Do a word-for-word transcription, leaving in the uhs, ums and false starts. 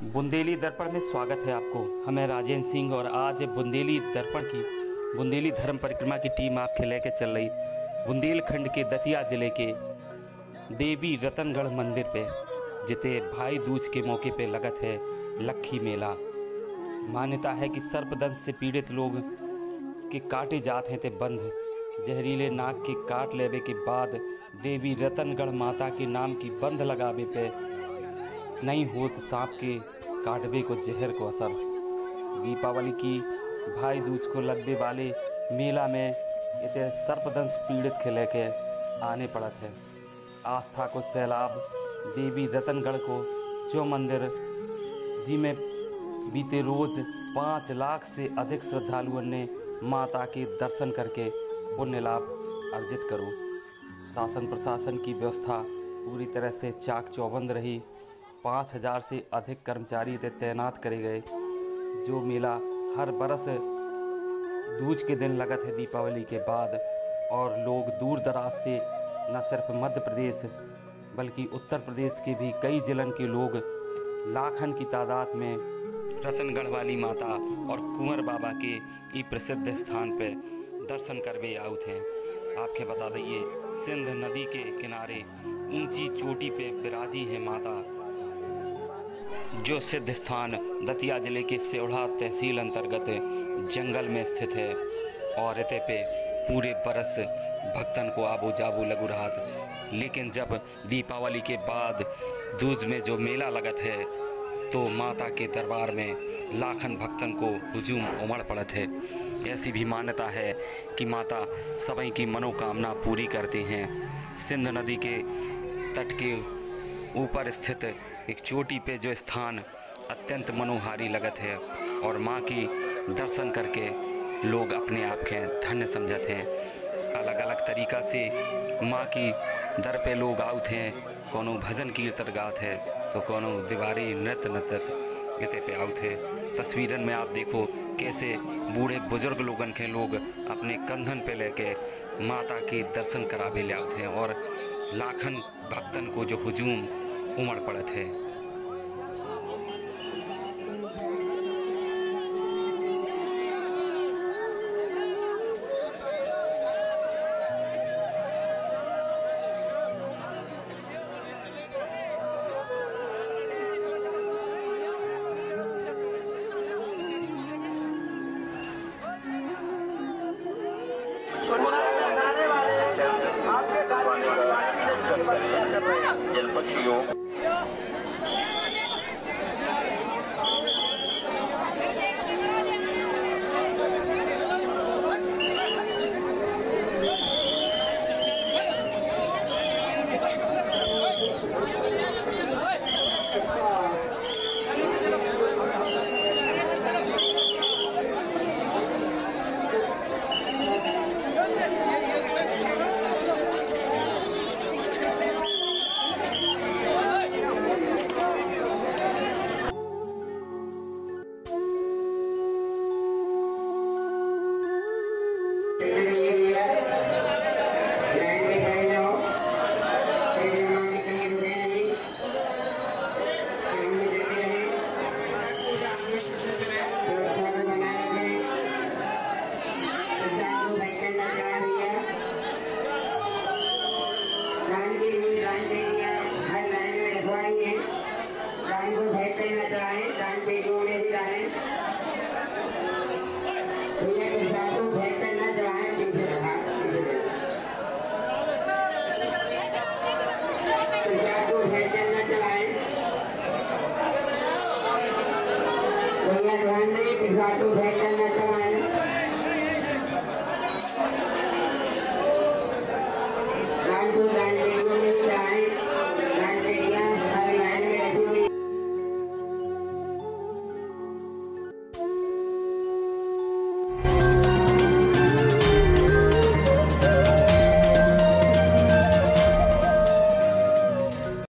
बुंदेली दर्पण में स्वागत है आपको। हमें राजेंद्र सिंह और आज बुंदेली दर्पण की बुंदेली धर्म परिक्रमा की टीम आपके लेके चल रही बुंदेलखंड के दतिया जिले के देवी रतनगढ़ मंदिर पे, जिते भाई दूज के मौके पे लगत है लक्खी मेला। मान्यता है कि सर्पदंश से पीड़ित लोग के काटे जाते हैं ते बंध जहरीले नाग के काट लेवे के बाद देवी रतनगढ़ माता के नाम की बंध लगावे पे नहीं होत सांप के काटवे को जहर को असर। दीपावली की भाई दूज को लगने वाले मेला में इतने सर्पदंश पीड़ित के लेके आने पड़त है। आस्था को सैलाब देवी रतनगढ़ को जो मंदिर जी में बीते रोज पाँच लाख से अधिक श्रद्धालुओं ने माता के दर्शन करके पुण्य लाभ अर्जित करो। शासन प्रशासन की व्यवस्था पूरी तरह से चाक चौबंद रही। पाँच हजार से अधिक कर्मचारी तैनात करे गए। जो मेला हर बरस दूज के दिन लगत है दीपावली के बाद, और लोग दूर दराज से न सिर्फ मध्य प्रदेश बल्कि उत्तर प्रदेश के भी कई जिलन के लोग लाखन की तादाद में रतनगढ़ वाली माता और कुंवर बाबा के ई प्रसिद्ध स्थान पे दर्शन करवे आउत हैं। आपके बता दइए, सिंध नदी के किनारे ऊंची चोटी पे विराजी है माता, जो सिद्ध स्थान दतिया जिले के सेवढ़ा तहसील अंतर्गत जंगल में स्थित है। और इते पे पूरे बरस भक्तन को आबो जाबो लगू रहा। लेकिन जब दीपावली के बाद दूज में जो मेला लगत है तो माता के दरबार में लाखन भक्तन को हुजूम उमड़ पड़त है। ऐसी भी मान्यता है कि माता सभी की मनोकामना पूरी करती हैं। सिंध नदी के तट के ऊपर स्थित एक चोटी पे जो स्थान अत्यंत मनोहारी लगत है, और माँ की दर्शन करके लोग अपने आप के धन्य समझत हैं। अलग अलग तरीक़ा से माँ की दर पे लोग आउत हैं। कोनो भजन कीर्तन गात है तो कोनो दीवारी नृत्य नृत्य इते पे आउत है। तस्वीरन में आप देखो कैसे बूढ़े बुजुर्ग लोगन के लोग अपने कंधन पे लेके माता के दर्शन करावे ले आउत हैं, और लाखन भक्तन को जो हुजूम उमड़ पड़त है। जलपक्षियों ध्यान नहीं,